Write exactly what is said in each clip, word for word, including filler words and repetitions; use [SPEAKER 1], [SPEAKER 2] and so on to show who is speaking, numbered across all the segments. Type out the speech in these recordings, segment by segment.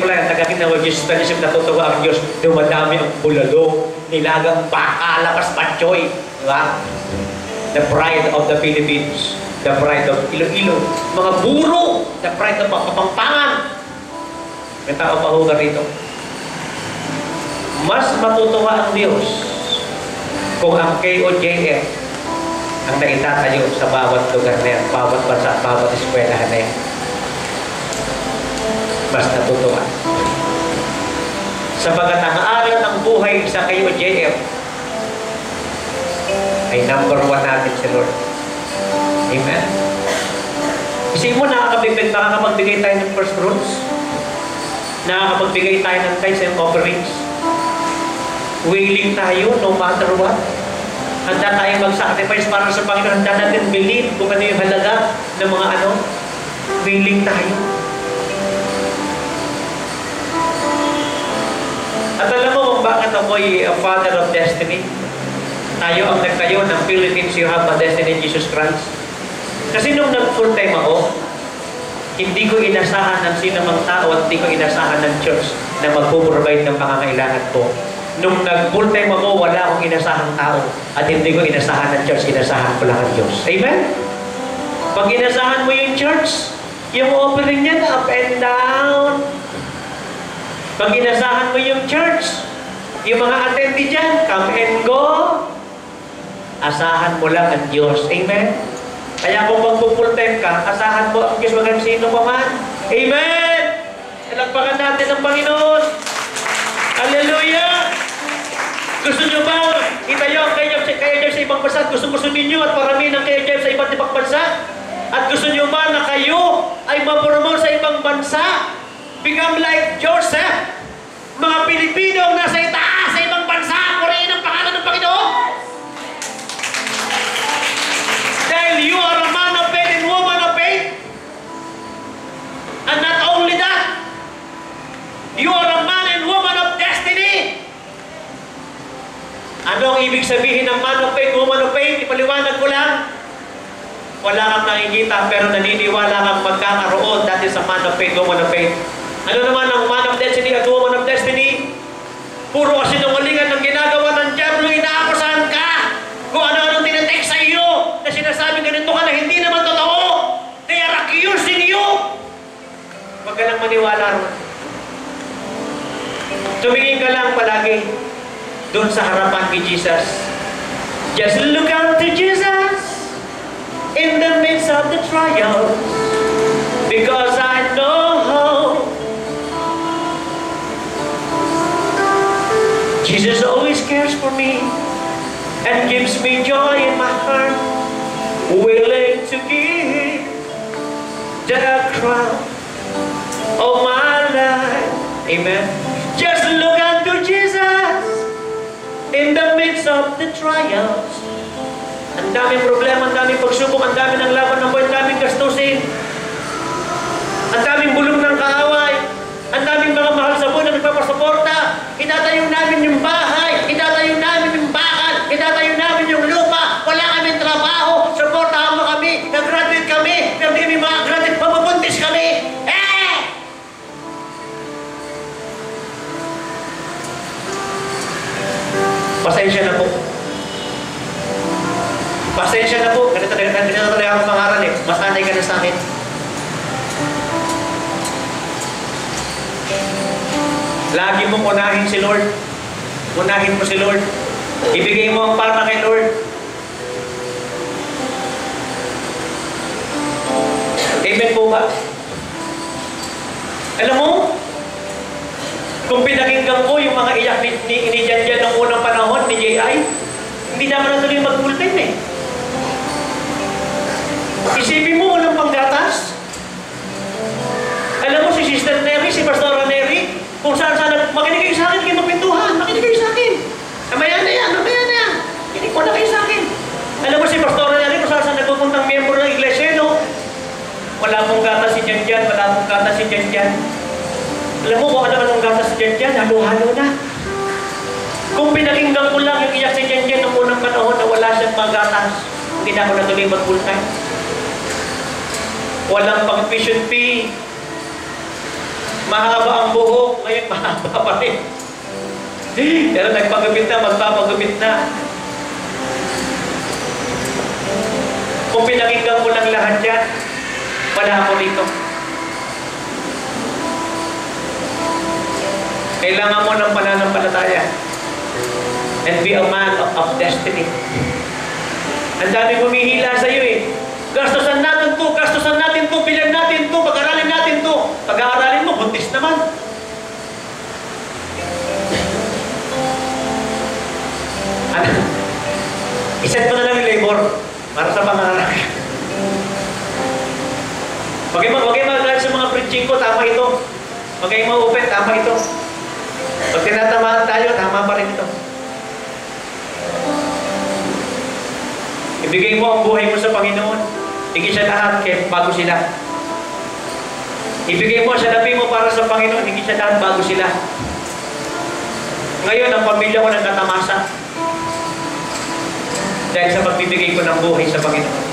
[SPEAKER 1] pelikula yung taga-Kinawa Jesus Fellowship, natutuwa ang Diyos, dumadami ang bulalo, nilagang baka, lakas patchoy. Diba? The pride of the Philippines, the pride of Iloilo, mga buro, the pride of Kapampangan. May tao pa huga rito. Mas matutuwa ang Diyos kung ang K O J F ang naitatayo sa bawat lugar na yan, bawat bansa, bawat eskwelahan na yan. Mas natutuwa. Sapagat ang aral ng buhay sa K O J F ay number one natin si Lord. Amen? Kasi mo, nakakabigbig, nakakapagbigay tayo ng first fruits. Nakakapagbigay tayo ng tithes and offerings. Willing tayo, no matter what. Handa tayo mag-sacrifice para sa Panginoon. Handa natin believe kung ano yung halaga ng mga ano. Willing tayo. At alam mo kung bakit ako'y a father of destiny? Tayo ang nagtayo ng Philippines, you have a destiny, Jesus Christ. Kasi nung nag-full time ako, hindi ko inasahan ng sinamang tao at hindi ko inasahan ng church na mag-provide ng pangangailangan ko. Nung nag-full time ako, wala akong inasahang tao at hindi ko inasahan ng church, inasahan ko lang ang Diyos. Amen? Pag inasahan mo yung church, yung offering niya up and down. Pag inasahan mo yung church, yung mga attendee dyan, come and go. Asahan mo lang ang Diyos. Amen? Kaya kung mag-full time ka, asahan mo ang Diyos wagang sino pa man. Amen! Nalagpakan natin ang Panginoon. Hallelujah! Gusto nyo ba itayo ang K J F sa ibang bansa? Gusto-gusto ninyo at parami ng K J F sa iba't ibang bansa? At gusto nyo ba na kayo ay mapromote sa ibang bansa? Become like Joseph. Mga Pilipino ang nasa itaas sa ibang bansa. Purihin ang pangalan ng Panginoon. Dahil you are a man of faith and woman of faith. And not only that, you are a man and woman of destiny. Ano ang ibig sabihin ng man of faith, woman of faith? Ipaliwanag ko lang. Wala kang nakikita pero naniniwala kang magkakaroon. That is a man of faith, woman of faith. Ano naman ang man of destiny at woman of destiny? Puro kasinungalingan ng ginagawa ng Diablo, inaakusahan ka. Kung ano-ano tinetext sa iyo na sinasabi ganito ka na hindi naman totoo. They are accusing you. Huwag ka lang maniwala ron. Tumingin ka lang palagi doon sa harapan ni Jesus. Just look out to Jesus in the midst of the trials, because I know Jesus always cares for me and gives me joy in my heart, willing to give the crown of my life. Amen. Just look unto Jesus in the midst of the trials. Ang daming problema, ang daming pagsubok, ang daming ng laban ng buhay, ang daming gastusin, ang daming bulong ng kaaway, ang daming mga mahal sa buhay na nagpapasuporta. Itatayo namin yung bahay, itatayo namin yung bakal, itatayo namin yung lupa, wala kaming trabaho, suportahan mo kami, nag-graduate kami, pero di may mga graduate, pabubuntis kami. Eh! Pasensya na po. Pasensya na po. Ganito na talaga ako pangaral eh. Masanay ka na sa akin. Lagi mong unahin si Lord. Unahin mo si Lord. Ibigay mo ang para kay Lord. Amen po ba? Alam mo, kung pinakinggan ko yung mga iyak ni, ni, ni Jan Jan ng unang panahon ni J I, hindi naman natuloy mag-full time eh. Isipin mo, walang panggatas. Alam mo, si Sister Neri, si Pastora Neri, kung saan-saan, makinig kayo sa akin, kayo magpintuhan, makinig kayo sa akin. Mamaya na yan, mamaya na yan. Kinig ko na kayo sa akin. Alam mo, si Pastora Neri, kung saan-saan nagpupuntang miyembro ng iglesia, no? Wala pong gatas si Jan Jan, wala pong gatas si Jan Jan. Alam mo, kung ano anong gatas si Jan Jan, halo-halo na. Kung pinakinggan ko lang yung iyak si Jan Jan ng unang panahon na wala siyang mga gatas, hindi na ako natuloy mag-full time. Walang pang-tuition fee. Mahaba ang buhok. magpagupit, mahaba pa rin. Pero nagpagupit na, magpapagupit na. Kung pinakinggan mo lang lahat yan, wala ako dito. Kailangan mo ng pananampalataya. And be a man of, of destiny. Ang dami humihila sa iyo eh. Gastusan natin to, gastusan natin to, bilan natin to, pag-aralin natin to. Pag-aaralin mo, buntis naman. Ano? Iset mo na lang yung labor para sa pangarap. Huwag kayo mag-agalit sa mga preaching ko, tama ito. Huwag kayo ma-open, tama ito. Pag tinatamaan tayo, tama pa rin ito. Ibigay mo ang buhay mo sa Panginoon. Higit sa lahat, kaya bago sila. Ibigay mo sa labi mo para sa Panginoon. Higit sa lahat, bago sila. Ngayon, ang pamilya ko nang natamasa. Dahil sa pagbibigay ko ng buhay sa Panginoon.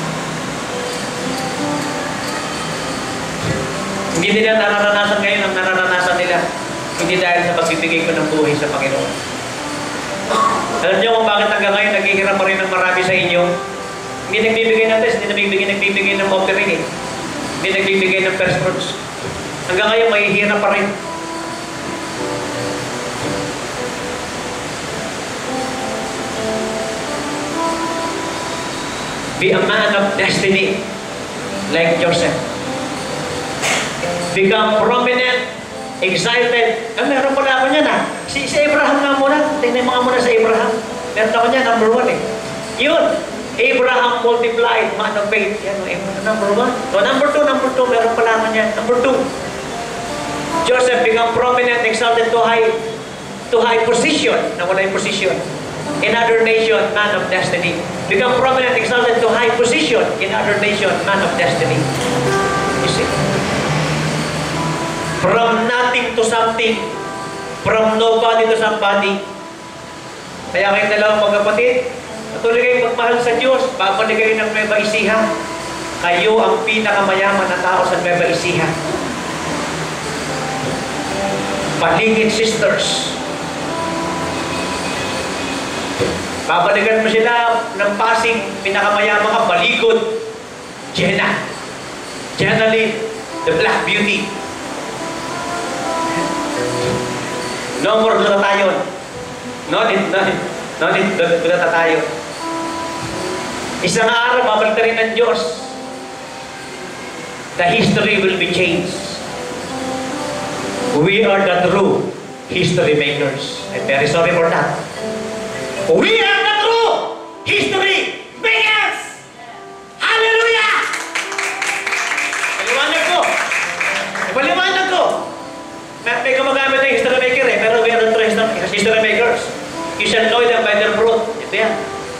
[SPEAKER 1] Hindi nila nararanasan ngayon ang nararanasan nila. Hindi dahil sa pagbibigay ko ng buhay sa Panginoon. Alam niyo kung bakit hanggang ngayon naghihirap pa rin ng marami sa inyo? Hindi nagbibigay ng test, hindi nagbibigay, nagbibigay ng offering eh. Hindi nagbibigay ng first fruits. Hanggang ngayon mahihirap pa rin. Be a man of destiny like Joseph. Become prominent, excited. Ah, meron pala ako niyan ah. Si, si Abraham nga muna. Tingnan mo nga muna sa Abraham. Meron ako niya, number one eh. Yun. Abraham multiplied, man of faith. Yan, number one. So, number two, number two, meron pala ako niyan. Number two. Joseph become prominent, exalted to high, to high position. Nawala yung position. In other nation, man of destiny. Become prominent, exalted to high position. In other nation, man of destiny. You see? From nothing to something. From nobody to somebody. Kaya kayong dalawang magkapatid, patuloy kayong magmahal sa Diyos. Babalik kayo ng Nueva Ecija. Kayo ang pinakamayaman na tao sa Nueva Ecija. Paligid sisters. Babalikan mo sila ng Pasig, pinakamayaman ka, Baligod, Jenna. Jenna Lynn, the Black Beauty. No more glutathione. No need, no need, no need glutathione. Isang araw, babalik na rin ng Diyos. The history will be changed. We are the true history makers. I'm very sorry for that. We are the true history makers! Hallelujah! Paliwanag ko. Paliwanag ko. May gumagamit ng history maker eh, pero we are the true history makers. You shall know them by their fruit. Ito yan.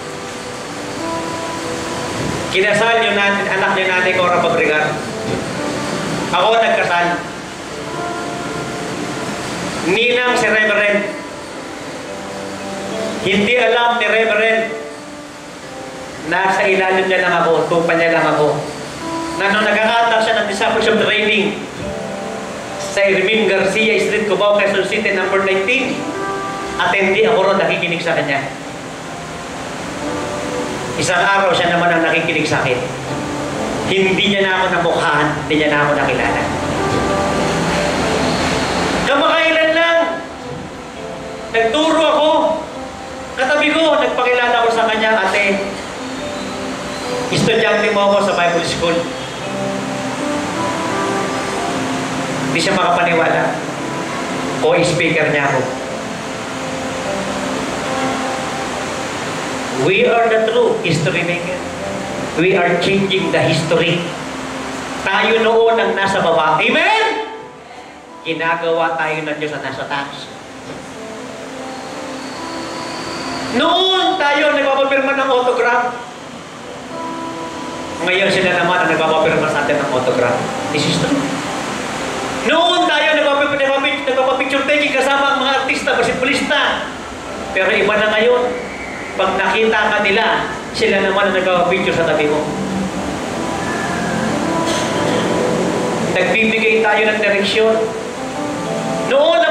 [SPEAKER 1] Kinasal yung natin, anak niya natin Cora Pabrigar. Ako nagkasal. Ninang si Reverend. Hindi alam ni Reverend. Nasa ilalim niya lang ako, tupa niya lang ako. Na nung nagkakatak siya ng discipleship training sa Irving Garcia Street, Cubao, Quezon City, number nineteen, attendee ako ron, nakikinig sa kanya. Isang araw siya naman ang nakikinig sa akin. Hindi niya na ako namukhaan, hindi niya na ako nakilala. Kamakailan lang, nagturo ako, katabi ko, nagpakilala ko sa kanya, ate, estudyante mo ako sa Bible School. Hindi siya makapaniwala. O speaker niya ako. We are the true history maker. We are changing the history. Tayo noon ang nasa baba. Amen? Ginagawa tayo ng Diyos na nasa taas. Noon tayo nagpapapirma ng autograph. Ngayon sila naman ang nagpapapirma sa atin ng autograph. This is true. Noon tayo nagpapapicture taking kasama ang mga artista, basketballista. Pero iba na ngayon. Pag nakita ka nila, sila naman ang nagpapapicture sa tabi mo. Nagbibigay tayo ng direksyon. Noon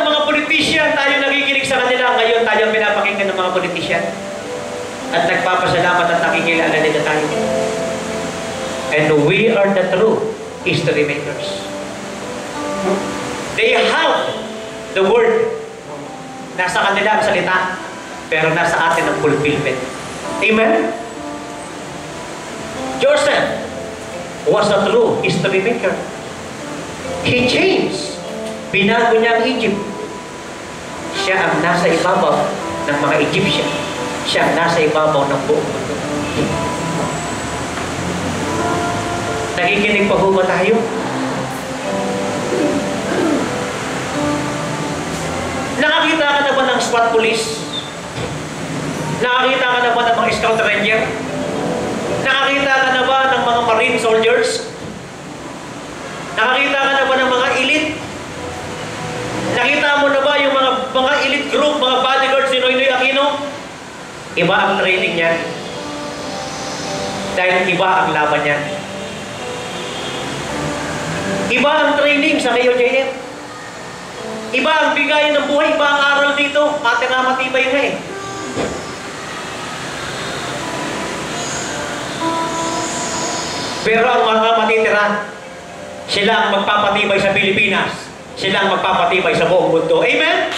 [SPEAKER 1] mga politician. At nagpapasalamat at nakikilala nila tayo. And we are the true history makers. They have the word. Nasa kanila ang salita, pero nasa atin ang fulfillment. Amen? Joseph was a true history maker. He changed. Binago niya ang Egypt. Siya ang nasa ibabaw ng mga Egyptian. Siya ang nasa ibabaw ng buong mundo. Nakikinig pa ho ba tayo? Nakakita ka na ba ng SWAT police? Nakakita ka na ba ng mga scout ranger? Nakakita ka na ba ng mga marine soldiers? Nakakita ka na ba ng mga elite? Nakita mo na ba yung mga mga elite group, mga bodyguards ni Noynoy Aquino? Iba ang training niya. Dahil iba ang laban niya. Iba ang training sa K O J M. Iba ang bigayan ng buhay, iba ang aral dito. Mati nga matibay nga eh. Pero ang mga matitira, sila ang magpapatibay sa Pilipinas. Sila ang magpapatibay sa buong mundo. Amen?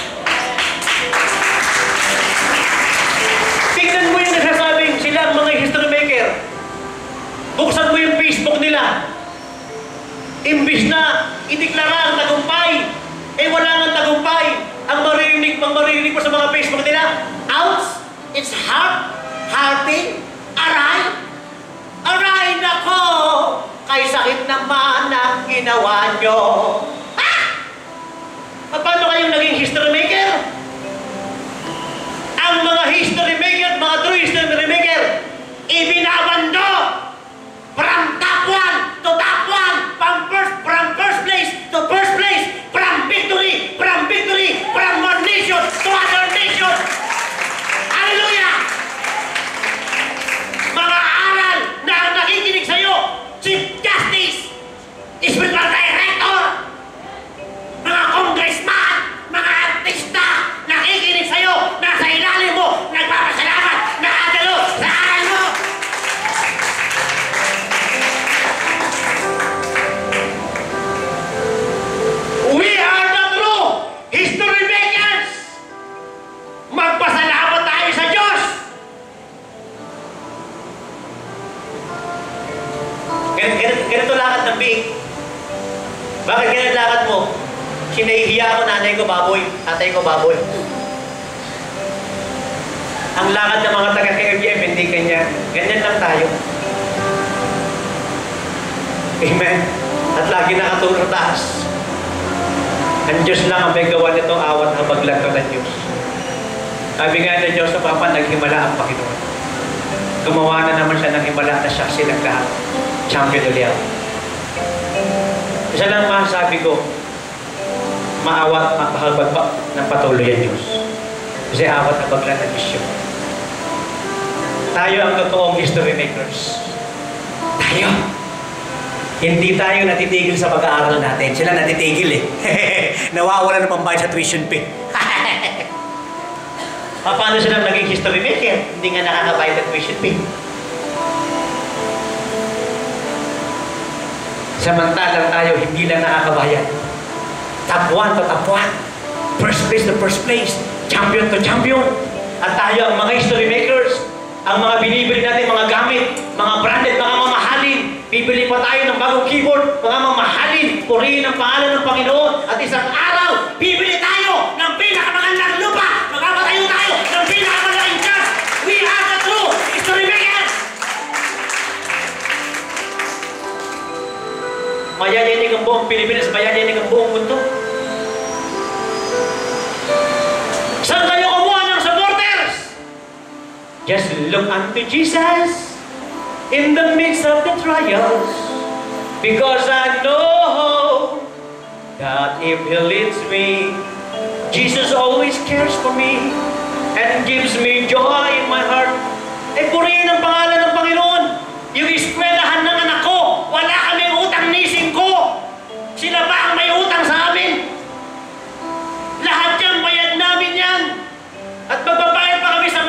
[SPEAKER 1] Tingnan mo yung nasasabing sila ang mga history maker. Buksan mo yung Facebook nila. Imbis na ideklara ang tagumpay, eh wala nang tagumpay. Ang maririnig, ang maririnig mo sa mga Facebook nila, ouch, it's hard, hearty, aray, aray nako, kay sakit naman ang ginawa nyo. Ha? Paano kayong naging history maker? Ang mga history maker, mga true history maker, ibinabando from top one to top one, from first, from first place to first place, from victory, from victory, from one nation to other nation. Hallelujah! Mga aral na nakikinig sa'yo, Chief Justice, Spiritual Director, mga congressman, mga artista, nakikinig sa'yo, nasa ilalim mo, nagpapasalamat, nakadalo sa aral mo. We are the true history makers. Magpasalamat tayo sa Diyos. Ganito, ganito lakad ng biig. Bakit ganito lakad mo? Sinahihiya ako, nanay ko baboy, tatay ko baboy. Ang lakad ng mga taga-K O J M, hindi kanya. Ganyan lang tayo. Amen? At lagi nakatulong taas. Ang Diyos lang ang may gawa nitong awat habag lang ng Diyos. Sabi nga ng Diyos sa Papa, naghimala ang Panginoon. Gumawa na naman siya ng himala na siya silang lahat. Champion ulit. Isa lang masasabi ko, maawat, mapahabag pa ng patuloy ang Diyos. Kasi awat habag lang ng Diyos. Tayo ang totoong history makers. Tayo. Hindi tayo natitigil sa pag-aaral natin. Sila natitigil eh. Nawawala ng pambayad sa tuition fee. Paano sila naging history maker? Hindi nga nakakabayad ng tuition fee. Samantalang tayo, hindi lang nakakabayad. Top one to top one. First place to first place. Champion to champion. At tayo ang mga history makers. Ang mga binibili natin, mga gamit, mga branded, mga mamahalin. Bibili pa tayo ng bagong keyboard, mga mamahalin. Purihin ang pangalan ng Panginoon. At isang araw, bibili tayo ng pinakamagandang lupa. Magpapatayo tayo ng pinakamagandang church. We are the true history makers. Mayayanig ang buong Pilipinas, mayayanig ang buong mundo. Saan kayo kumuha ng supporters? Just look unto Jesus in the midst of the trials, because I know that if He leads me, Jesus always cares for me and gives me joy in my heart. Eh, purihin ang pangalan ng Panginoon. Yung eskwelahan ng anak ko, wala kami utang nising ko. Sila ba ang may utang sa amin? Lahat yan, bayad namin yan. At magbabayad pa kami sa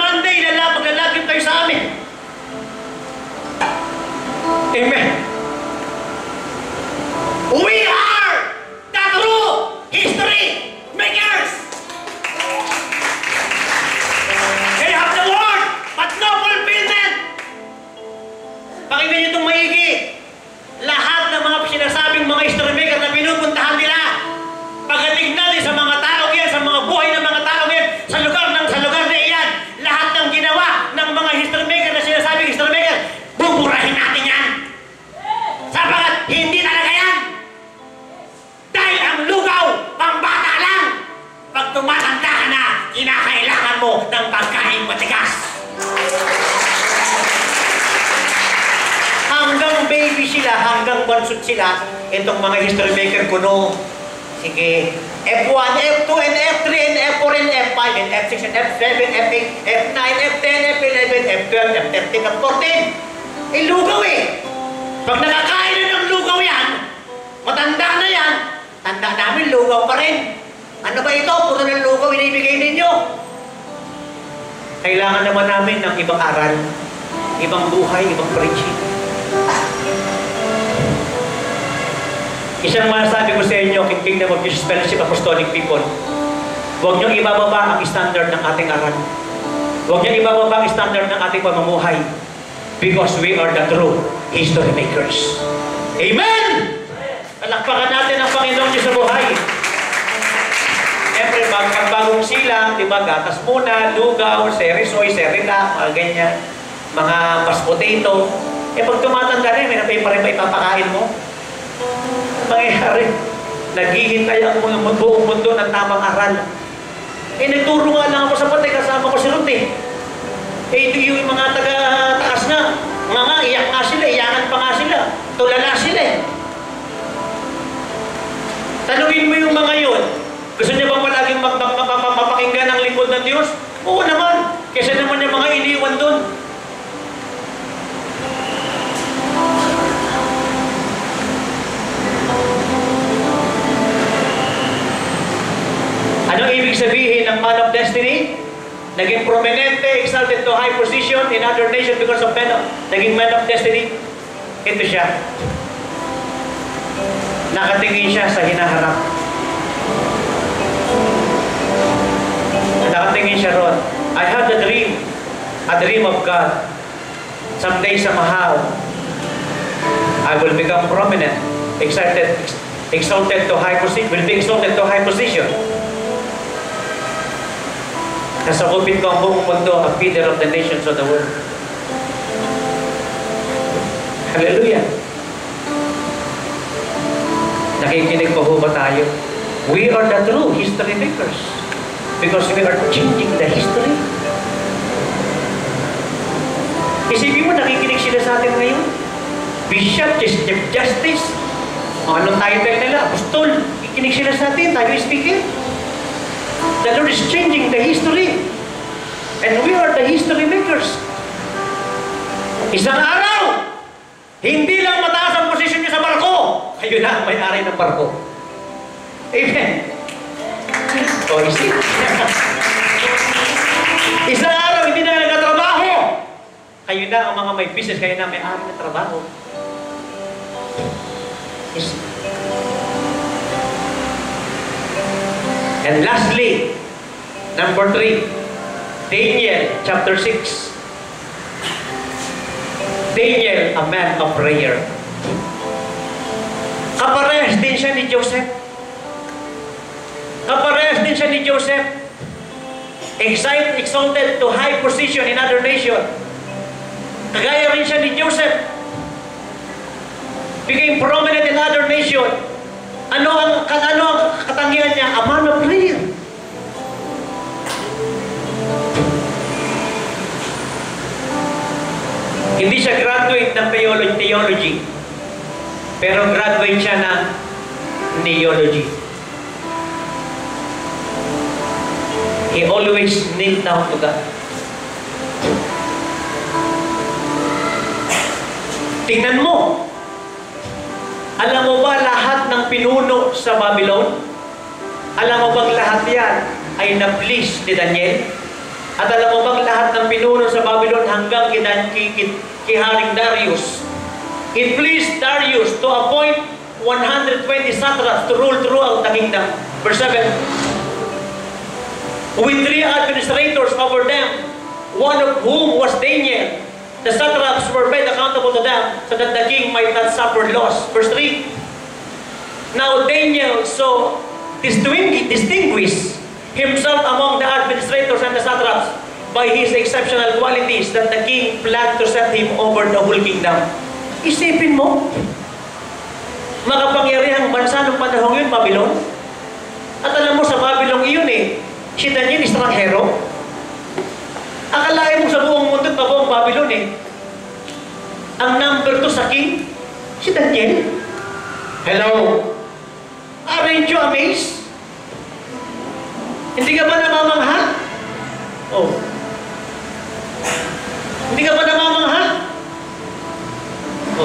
[SPEAKER 1] Pati sa mga tao yan, sa mga buhay ng mga tao yan, sa lugar ng sa lugar na iyan, lahat ng ginawa ng mga history maker na sinasabing history maker, buburahin natin yan. Sapagat hindi talaga yan. Dahil ang lugaw, pambata lang. Pag tumatanda ka na, kinakailangan mo ng pagkain matigas. Hanggang baby sila, hanggang bansot sila, itong mga history maker kuno. Sige, F one, F two, and F three, and F four, and F five, and F six, and F seven, F eight, F nine, F ten, F eleven, F twelve, F thirteen, F fourteen. Eh, lugaw eh. Pag nakakain na ng lugaw yan, matanda na yan, tanda namin, lugaw pa rin. Ano ba ito? Puro ng lugaw inibigay ninyo. Kailangan naman namin ng ibang aral, ibang buhay, ibang preaching. Isang masasabi ko sa inyo, King Kingdom of Jesus Fellowship Apostolic People, huwag niyong ibababa ang standard ng ating aral. Huwag niyong ibababa ang standard ng ating pamumuhay. Because we are the true history makers. Amen! Palakpakan natin ang Panginoon Diyos sa buhay. Siyempre, pag bagong silang, di ba, gatas muna, lugaw, serisoy, serila, mga ganyan, mga mashed potato. Eh, pag tumatanda rin, may napay pa rin ba ipapakain mo? Mangyayari, naghihintay ang mga buong mundo ng tamang aral. Eh, nagturo nga lang ako sa patay, kasama ko si Ruth eh. Eh, ito yung mga taga-taas na, mga nga, iyak nga sila, iyakan pa nga sila, tulala sila eh. Tanungin mo yung mga yun, gusto niya bang palaging mapakinggan ang lingkod ng Diyos? Oo naman, kasi naman yung mga iniwan doon. Anong ibig sabihin ng man of destiny? Naging prominente, exalted to high position in other nations because of man of, naging man of destiny. Ito siya. Nakatingin siya sa hinaharap. Nakatingin siya ron. I have the dream, a dream of God. Someday somehow, I will become prominent, exalted, exalted to high position, will be exalted to high position. Nasakupin ko ang buong mundo, a feeder of the nations of the world. Hallelujah! Nakikinig po ba tayo? We are the true history makers because we are changing the history. Isipin mo, nakikinig sila sa atin ngayon. Bishop, Chief Justice, anong title nila? Apostol, nakikinig sila sa atin, tayo speaking. The Lord is changing the history. And we are the history makers. Isang araw, hindi lang mataas ang posisyon niyo sa barko, kayo na ang may-ari ng barko. Amen. O, isip. Isang araw, hindi na nagkatrabaho. Kayo na ang mga may business, kayo na may-ari ng trabaho. Isip. And lastly, number three, Daniel chapter six. Daniel, a man of prayer. Kaparehas din siya ni Joseph. Kaparehas din siya ni Joseph. Exalted, exalted to high position in other nation. Kagaya rin siya ni Joseph. Became prominent in other nation. Ano ang, ano ang katangian niya? A man of prayer. Hindi siya graduate ng theology, pero graduate siya ng neology. He always knelt down to God. Tingnan mo, alam mo ba lahat ng pinuno sa Babylon? Alam mo bang lahat yan ay na-please ni Daniel? At alam mo bang lahat ng pinuno sa Babylon hanggang kay Haring Darius? It pleased Darius to appoint one hundred twenty satraps to rule throughout the kingdom. Verse seven. With three administrators over them, one of whom was Daniel. The satraps were made accountable to them so that the king might not suffer loss. Verse three. Now Daniel saw distinguish, distinguish himself among the administrators and the satraps by his exceptional qualities that the king planned to set him over the whole kingdom. Isipin mo, makapangyarihang bansa ng panahong yun, Babylon. At alam mo, sa Babylon iyon eh, si Daniel estranghero. Akalain mo sa buong mundo pa buong Babylon eh. Ang number two sa king, si Daniel. Hello? Aren't you amazed? Hindi ka ba namamangha? Oh. Hindi ka ba namamangha? Oh.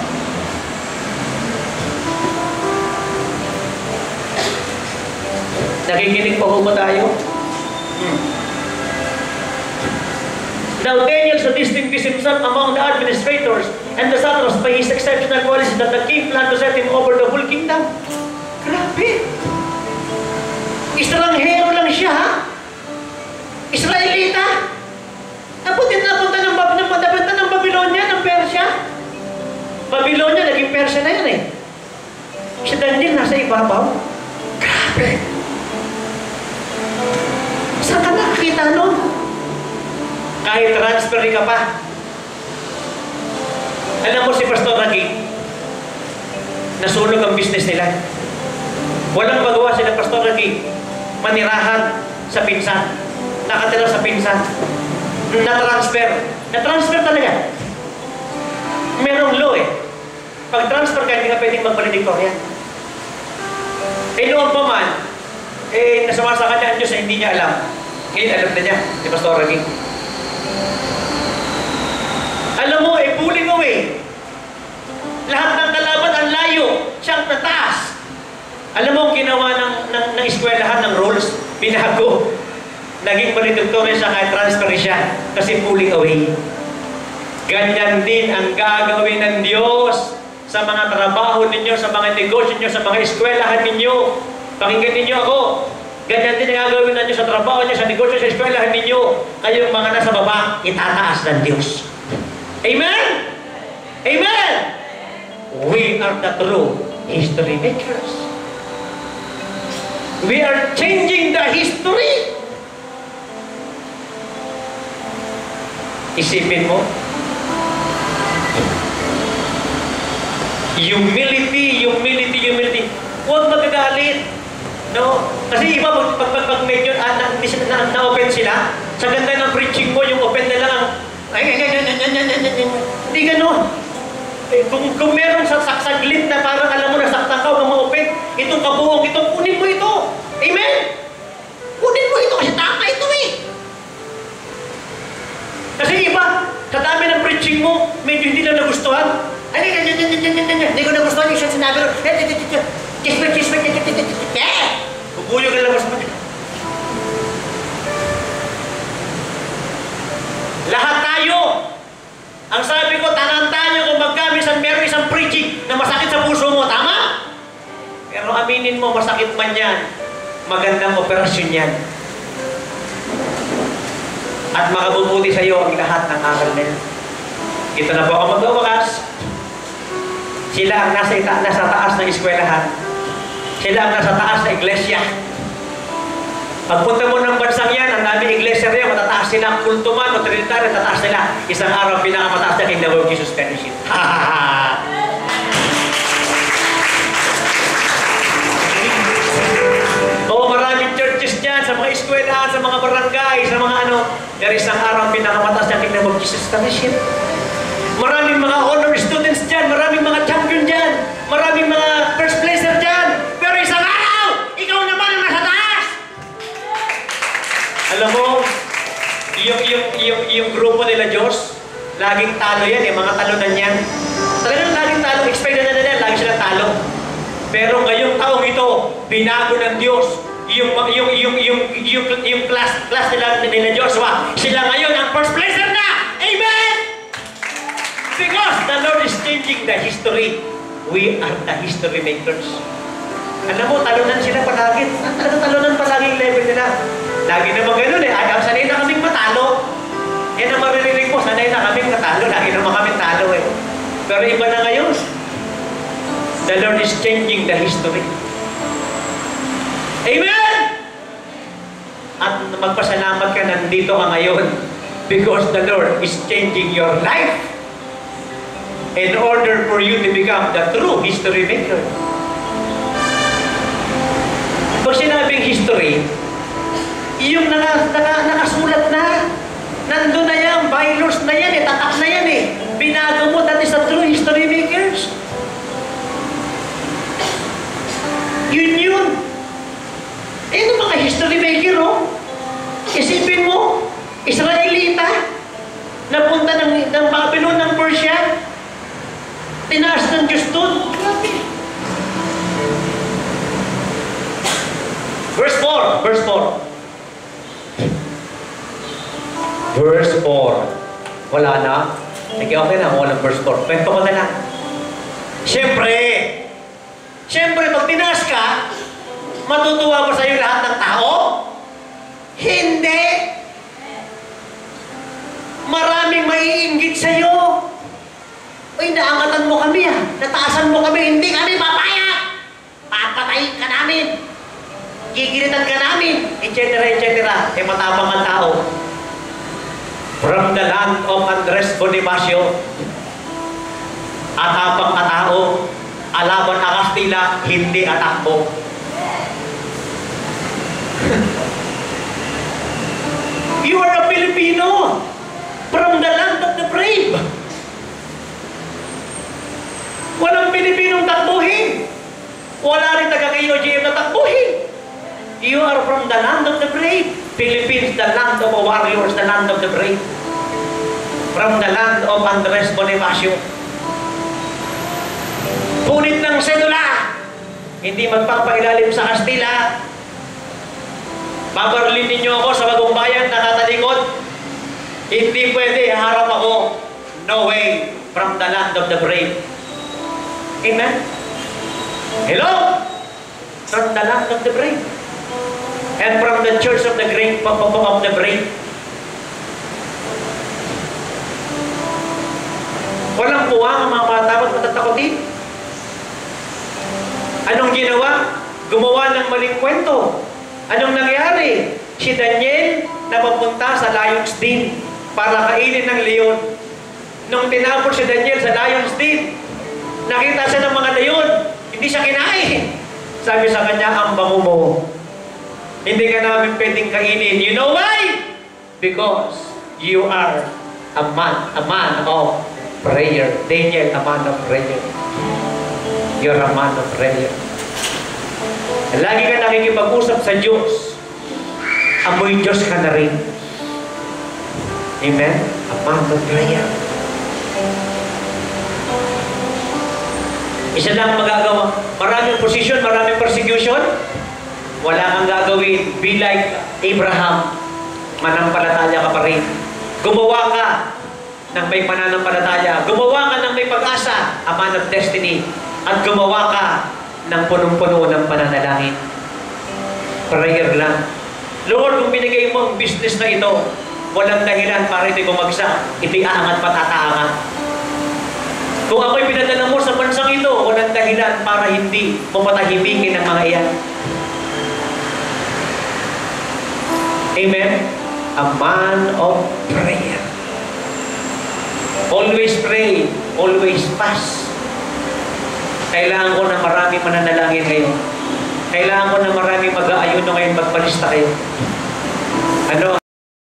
[SPEAKER 1] Nakikinig pa ba tayo? Hmm. Now Daniel so distinguished himself among the administrators and the satraps by his exceptional qualities that the king planned to set him over the whole kingdom. Grabe! Estranghero lang siya, ha? Israelita! Napunta napunta ng, Bab ng, napunta ng Babylonia, ng Persia. Babylonia, naging Persia na yun eh. Si Daniel nasa ibabaw. Grabe! Saan ka nakakita nun? Kahit transfer ka pa. Alam mo si Pastor Raging, nasunog ang business nila. Walang magawa sila Pastor Raging, manirahan sa pinsan, nakatira sa pinsan, na-transfer. Na-transfer talaga. Merong law eh. Pag transfer ka, hindi ka pwedeng magbalediktorya. Eh noon pa man, eh nasama sa kanya ang Diyos na hindi niya alam. Ngayon alam na niya, si Pastor Raging. Alam mo, eh, pulling away. Lahat ng kalaban ang layo, siyang nataas. Alam mo, ginawa ng, ng, ng eskwelahan ng rules, binago. Naging valedictorian siya kahit transfer siya, kasi pulling away. Ganyan din ang gagawin ng Diyos sa mga trabaho ninyo, sa mga negosyo ninyo, sa mga eskwelahan ninyo. Pakinggan ninyo ako. Ganyan din ang gagawin ng Diyos sa trabaho ninyo, sa negosyo, sa eskwelahan ninyo. Kayong mga nasa baba, itataas ng Diyos. Amen? Amen? We are the true history makers. We are changing the history. Isipin mo, humility, humility, humility. Huwag magagalit. No? Kasi iba, pag, pag, pag, pag medyo ah, na, na, na-open sila, sa ganda ng preaching mo, yung open na lang ang ay, ay, ay, ay, ay, ay, ay, ay, ay. Hindi ganon. Eh, kung, kung meron sa saksaglit na parang alam mo na saktan ka o ma-open, itong kabuong ito, kunin mo ito. Amen? Kunin mo ito kasi tama ito eh. Kasi iba, sa dami ng preaching mo, medyo hindi na nagustuhan. Ay, ay, ay, ay, ay, ay, ay, ay, hindi ko nagustuhan yung sinabi ro. Chismet, chismet, chismet, eh! Bubuyo ka lang mo sa mga. Lahat tayo. Ang sabi ko, tanantahan nyo kung magka minsan meron isang preaching na masakit sa puso mo. Tama? Pero aminin mo, masakit man yan. Magandang operasyon yan. At makabubuti sa iyo ang lahat ng aral na yan. Ito na po ako magwawakas. Sila ang nasa, ita, nasa taas ng eskwelahan. Sila ang nasa taas ng iglesia. Pagpunta mo ng bansang yan, ang dami iglesia rin, matataas sila, kultuman o trinitarian, tataas nila. Isang araw, pinakamataas na kingdom of Jesus Christ. Ha ha ha! Oo, maraming churches dyan, sa mga eskwelahan, sa mga barangay, sa mga ano, pero isang araw, pinakamataas na kingdom of Jesus Christ. Maraming mga honor students dyan, maraming mga champion dyan, maraming mga first placer dyan, pero isang araw, ikaw naman ang nasa taas! Alam mo, yung, yung, yung, yung grupo nila Diyos, laging talo yan, eh, mga talunan yan. Talagang laging talo, expected na nila, lagi silang talo. Pero ngayong taong ito, binago ng Diyos, yung, yung, yung, yung, yung, yung class, class nila, nila Joshua, sila ngayon ang first placer na! Amen! Because the Lord is changing the history. We are the history makers. Alam mo, talunan sila palagi. Talunan palagi yung level nila. Lagi naman ganun eh. Ay, sanay na kaming matalo. Yan ang maririnig mo, sanay na kaming matalo. Lagi naman kaming talo eh. Pero iba na ngayon. The Lord is changing the history. Amen! At magpasalamat ka nandito ka ngayon because the Lord is changing your life in order for you to become the true history maker. Pag sinabing history, yung naka, naka, nakasulat na, nandun na yan, bylaws na yan, eh, tatak na yan eh. Binago mo, that is the true history makers. Yun yun. Eh, ito mga history maker, oh. Isipin mo, Israelita, napunta ng, ng Babylon, ng Persia, tinaas ng Diyos doon. Grabe. Verse four, verse four. Verse four. Wala na. Sige, okay na, walang verse four. Kwento ko na lang. Siyempre, siyempre, pag tinaas ka, matutuwa ba sa'yo lahat ng tao? Hindi. Maraming maiinggit sa'yo. Uy, naangatan mo kami ah. Nataasan mo kami. Hindi kami papayag. Papatayin ka namin. Gigilitan ka namin. et cetera et cetera. Eh, matapang ang tao. From the land of Andres Bonifacio, atapang na tao, alaban ang Kastila, hindi atakbo. You are a Filipino from the land of the brave. Walang Pilipinong takbuhin. Wala rin taga-K O J M na takbuhin. You are from the land of the brave. Philippines, the land of warriors, the land of the brave. From the land of Andres Bonifacio. Punit ng sedula. Hindi magpapailalim sa Kastila. Babarlin ninyo ako sa bagong bayan na tatalikod. Hindi pwede, harap ako. No way. From the land of the brave. Amen? Hello? From the land of the brave. And from the church of the great of the brave. Walang puwang ang mga matatakot matatakotin. Anong ginawa? Gumawa ng maling kwento. Anong nangyari? Si Daniel napapunta sa Lion's Den para kainin ng leon. Nung tinapon si Daniel sa Lion's Den, nakita siya ng mga leon. Hindi siya kinain. Sabi sa kanya, ang bango mo. Hindi ka namin pwedeng kainin. You know why? Because you are a man, a man of prayer. Daniel, a man of prayer. You're a man of prayer. Lagi ka nakikipag-usap sa Diyos. Amoy Diyos ka na rin. Amen? A man of prayer. Isa lang magagawa. Maraming position, maraming persecution. Wala kang gagawin. Be like Abraham. Manampalataya ka pa rin. Gumawa ka ng may pananampalataya. Gumawa ka ng may pag-asa. A man of destiny. At gumawa ka ng punong-puno ng pananalangin. Prayer lang. Lord, kung binigay mo ang business na ito, walang dahilan para ito'y bumagsak. Ito'y aangat patataangat. Kung ako'y pinadala mo sa bansang ito, walang dahilan para hindi pumatahibikin ang mga iyan. Amen? A man of prayer. Always pray. Always fast. Kailangan ko na maraming mananalangin ngayon. Kailangan ko na maraming mag-aayuno ngayon, magpalista kayo. Ano?